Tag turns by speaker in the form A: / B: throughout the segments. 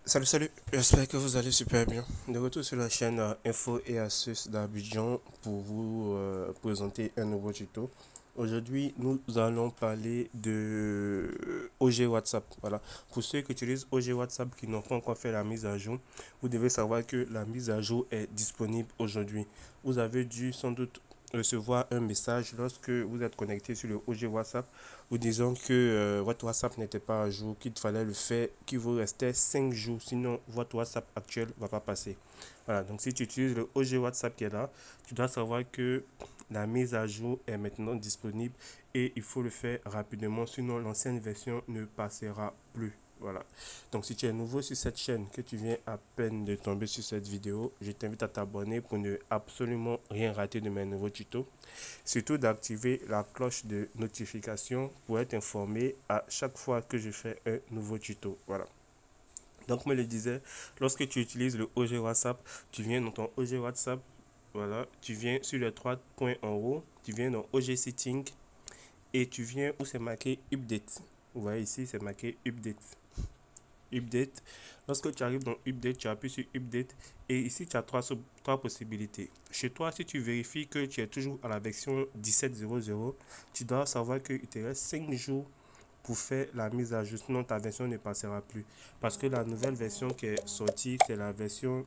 A: Salut, j'espère que vous allez super bien. De retour sur la chaîne Info et Astuces d'Abidjan pour vous présenter un nouveau tuto. Aujourd'hui, nous allons parler de OG WhatsApp. Voilà. Pour ceux qui utilisent OG WhatsApp qui n'ont pas encore fait la mise à jour, vous devez savoir que la mise à jour est disponible aujourd'hui. Vous avez dû sans doute recevoir un message lorsque vous êtes connecté sur le OG WhatsApp vous disant que votre WhatsApp n'était pas à jour, qu'il fallait le faire, qu'il vous restait 5 jours, sinon votre WhatsApp actuel ne va pas passer. Voilà, donc si tu utilises le OG WhatsApp qui est là, tu dois savoir que la mise à jour est maintenant disponible et il faut le faire rapidement, sinon l'ancienne version ne passera plus. Voilà. Donc si tu es nouveau sur cette chaîne, que tu viens à peine de tomber sur cette vidéo, je t'invite à t'abonner pour ne absolument rien rater de mes nouveaux tutos. Surtout d'activer la cloche de notification pour être informé à chaque fois que je fais un nouveau tuto. Voilà. Donc, me le disais, lorsque tu utilises le OG WhatsApp, tu viens dans ton OG WhatsApp, voilà, tu viens sur les trois points en haut, tu viens dans OG Setting et tu viens où c'est marqué Update. Vous voyez ici, c'est marqué Update. Update. Lorsque tu arrives dans Update, tu appuies sur Update et ici tu as trois possibilités. Chez toi, si tu vérifies que tu es toujours à la version 17.00, tu dois savoir qu'il te reste 5 jours pour faire la mise à jour, sinon ta version ne passera plus. Parce que la nouvelle version qui est sortie, c'est la version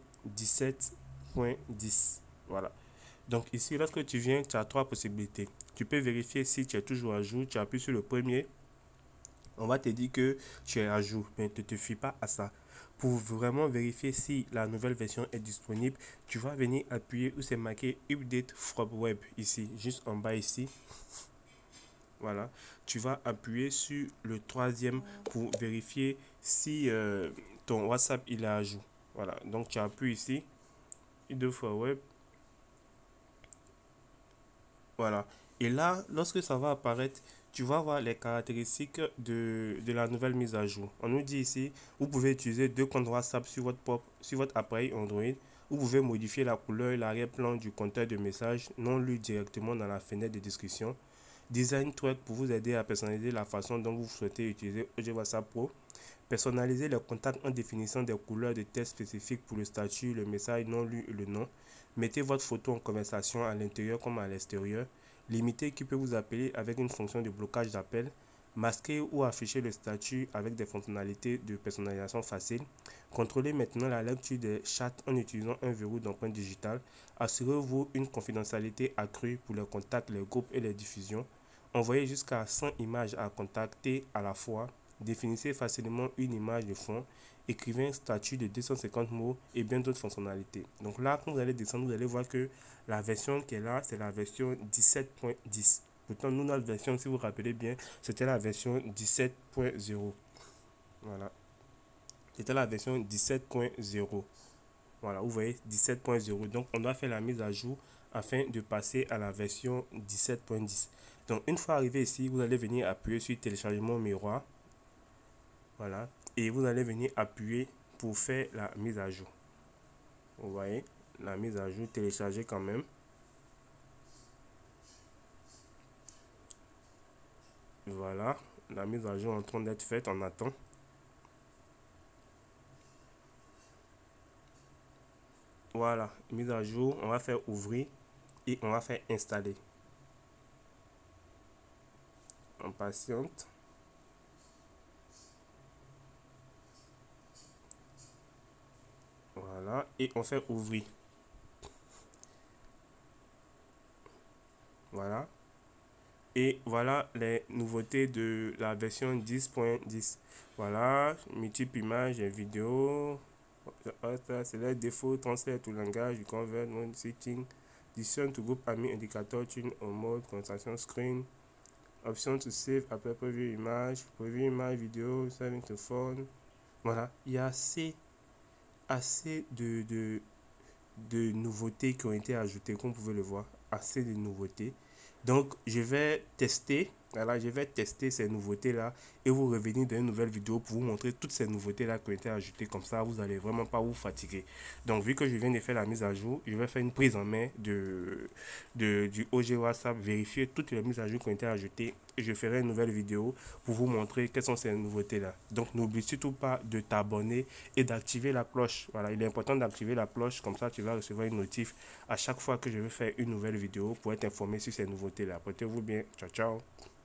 A: 17.10. Voilà. Donc ici, lorsque tu viens, tu as trois possibilités. Tu peux vérifier si tu es toujours à jour, tu appuies sur le premier on va te dire que tu es à jour, mais ne te fie pas à ça. Pour vraiment vérifier si la nouvelle version est disponible, tu vas venir appuyer où c'est marqué Update from Web, ici, juste en bas ici. Voilà, tu vas appuyer sur le troisième pour vérifier si ton WhatsApp il est à jour. Voilà, donc tu appuies ici, Update from Web. Voilà. Et là, lorsque ça va apparaître, tu vas voir les caractéristiques de la nouvelle mise à jour. On nous dit ici, vous pouvez utiliser deux comptes WhatsApp sur votre appareil Android. Vous pouvez modifier la couleur et l'arrière-plan du compteur de messages non lu directement dans la fenêtre de discussion. Design Tweak pour vous aider à personnaliser la façon dont vous souhaitez utiliser OG WhatsApp Pro. Personnaliser les contacts en définissant des couleurs de texte spécifiques pour le statut, le message non lu et le nom. Mettez votre photo en conversation à l'intérieur comme à l'extérieur. Limitez qui peut vous appeler avec une fonction de blocage d'appel. Masquer ou afficher le statut avec des fonctionnalités de personnalisation facile. Contrôlez maintenant la lecture des chats en utilisant un verrou d'empreinte digitale. Assurez-vous une confidentialité accrue pour les contacts, les groupes et les diffusions. Envoyez jusqu'à 100 images à contacter à la fois. Définissez facilement une image de fond. Écrivez un statut de 250 mots et bien d'autres fonctionnalités. Donc là, quand vous allez descendre, vous allez voir que la version qui est là, c'est la version 17.10. Pourtant, nous, notre version, si vous vous rappelez bien, c'était la version 17.0. Voilà. C'était la version 17.0. Voilà, vous voyez, 17.0. Donc, on doit faire la mise à jour afin de passer à la version 17.10. Donc, une fois arrivé ici, vous allez venir appuyer sur téléchargement miroir. Voilà. Et vous allez venir appuyer pour faire la mise à jour. Vous voyez, la mise à jour téléchargée quand même. Voilà, la mise à jour est en train d'être faite, on attend. Voilà, mise à jour, on va faire ouvrir et on va faire installer. On patiente. Voilà, et on fait ouvrir. Voilà. Et voilà les nouveautés de la version 10.10. Voilà, multiple images et vidéos. C'est les défauts, transfert tout langage, convert, mode setting, addition to group ami indicator, tune en mode, conversation screen, option to save après preview image, vidéo, saving to phone. Voilà, il y a assez de nouveautés qui ont été ajoutées, comme vous pouvez le voir, assez de nouveautés. Donc, je vais tester Voilà, je vais tester ces nouveautés-là et vous revenir dans une nouvelle vidéo pour vous montrer toutes ces nouveautés-là qui ont été ajoutées. Comme ça, vous n'allez vraiment pas vous fatiguer. Donc, vu que je viens de faire la mise à jour, je vais faire une prise en main du OG WhatsApp, vérifier toutes les mises à jour qui ont été ajoutées. Et je ferai une nouvelle vidéo pour vous montrer quelles sont ces nouveautés-là. Donc, n'oublie surtout pas de t'abonner et d'activer la cloche. Voilà, il est important d'activer la cloche. Comme ça, tu vas recevoir une notif à chaque fois que je vais faire une nouvelle vidéo pour être informé sur ces nouveautés-là. Portez-vous bien. Ciao, ciao.